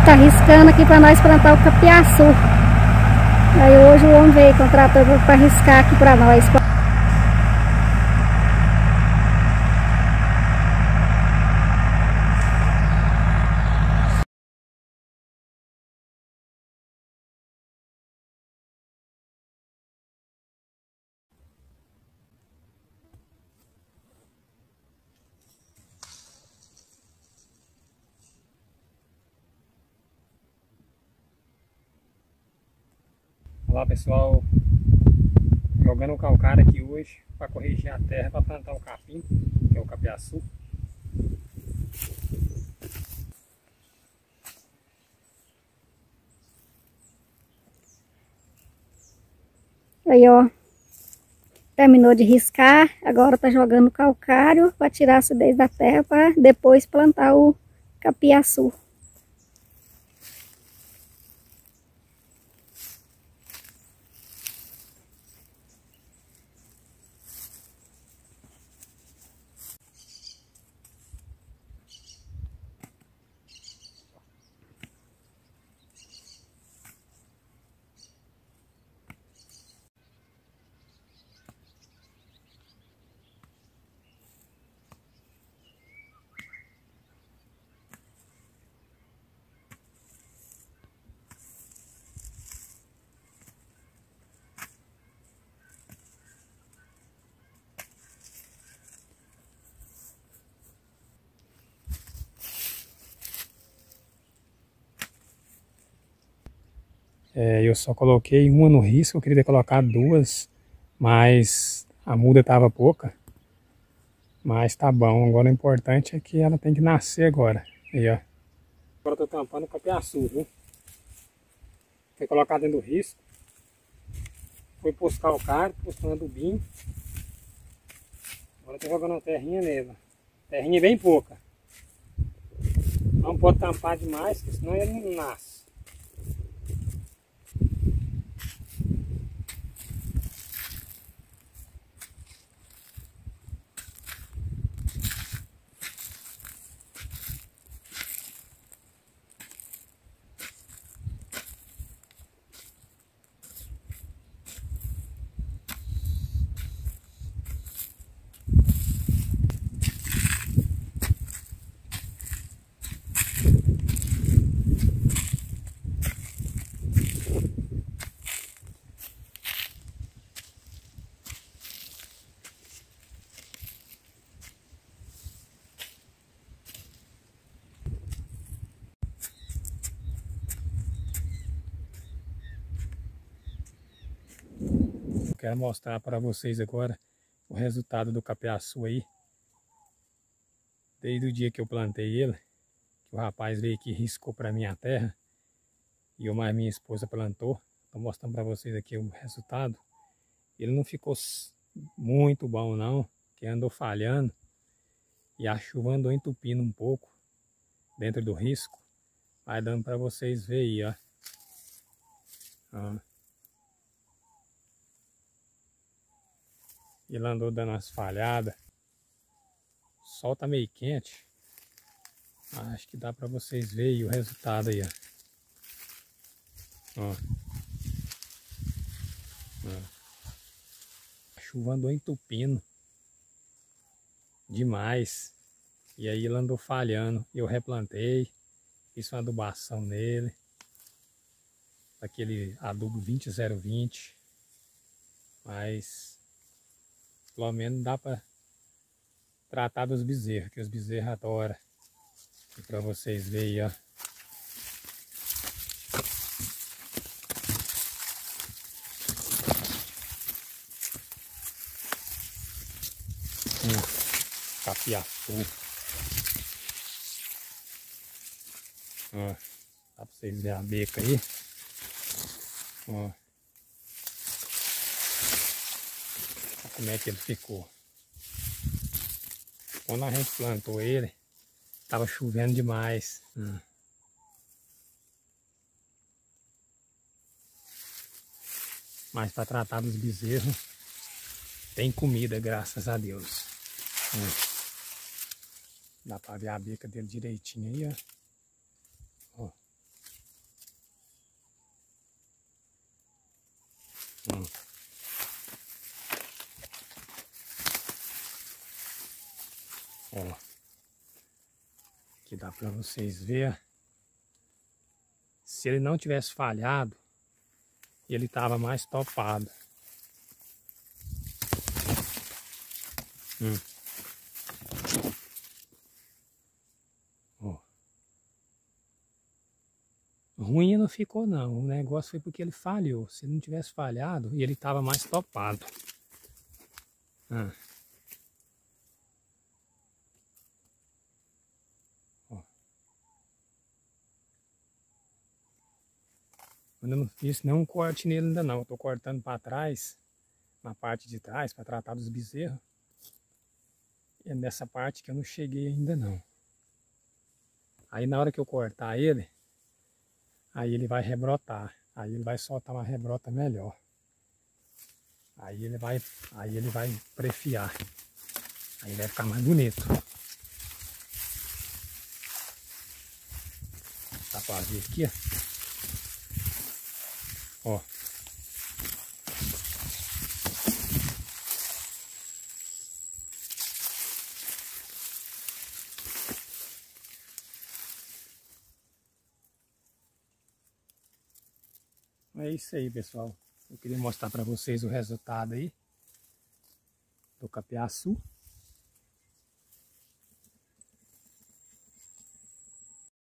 está riscando aqui para nós plantar o capiaçu. Aí hoje o homem veio com o trator para riscar aqui para nós. Olá pessoal, jogando o calcário aqui hoje para corrigir a terra para plantar o capim, que é o capiaçu. Aí ó, terminou de riscar, agora tá jogando calcário para tirar a acidez da terra para depois plantar o capiaçu. Eu só coloquei uma no risco, eu queria ter colocado duas, mas a muda estava pouca. Mas tá bom, agora o importante é que ela tem que nascer agora. Aí ó. Agora eu tô tampando o capiaçu, viu? Foi colocado dentro do risco. Foi pôs calcário, pôs adubinho. Agora eu tô jogando uma terrinha nele. Terrinha bem pouca. Não pode tampar demais, porque senão ele não nasce. Quero mostrar para vocês agora o resultado do capiaçu aí. Desde o dia que eu plantei ele, que o rapaz veio aqui e riscou para mim a terra, e eu mais minha esposa plantou. Estou mostrando para vocês aqui o resultado. Ele não ficou muito bom não, que andou falhando, e a chuva andou entupindo um pouco dentro do risco. Vai dando para vocês verem aí, ó. Ele andou dando umas falhadas. O sol tá meio quente. Acho que dá para vocês verem o resultado aí, ó. A chuva andou entupindo demais. E aí ele andou falhando. Eu replantei. Fiz uma adubação nele. Aquele adubo 20-0-20. Mas pelo menos dá para tratar dos bezerros, que os bezerros adoram. E para vocês verem, ó. Capiaçu. Ó, dá para vocês verem a beca aí. Ó. Olha como é que ele ficou. Quando a gente plantou ele, tava chovendo demais. Mas para tratar dos bezerros, tem comida, graças a Deus. Dá para ver a bica dele direitinho aí, ó. Ó, aqui dá para vocês verem. Se ele não tivesse falhado, ele estava mais topado. Ó. Ruim não ficou não, o negócio foi porque ele falhou. Se ele não tivesse falhado, ele estava mais topado. Eu não fiz nenhum corte nele ainda não. Eu tô cortando para trás, na parte de trás, para tratar dos bezerros. E é nessa parte que eu não cheguei ainda não. Aí na hora que eu cortar ele, aí ele vai rebrotar. Aí ele vai soltar uma rebrota melhor. Aí ele vai prefiar. Aí vai ficar mais bonito. Dá pra ver aqui, ó. É isso aí, pessoal. Eu queria mostrar para vocês o resultado aí do capiaçu.